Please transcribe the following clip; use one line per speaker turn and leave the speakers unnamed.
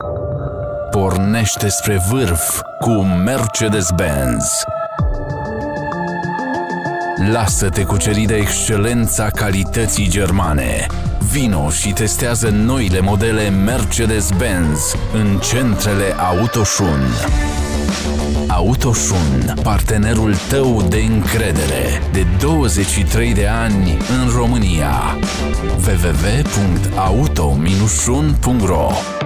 Pornește spre vârf cu Mercedes-Benz. Lasă-te cuceri de excelența calității germane. Vino și testează noile modele Mercedes-Benz în centrele Autoshun. Autoshun, partenerul tău de încredere, de 23 de ani în România. www.auto-shun.ro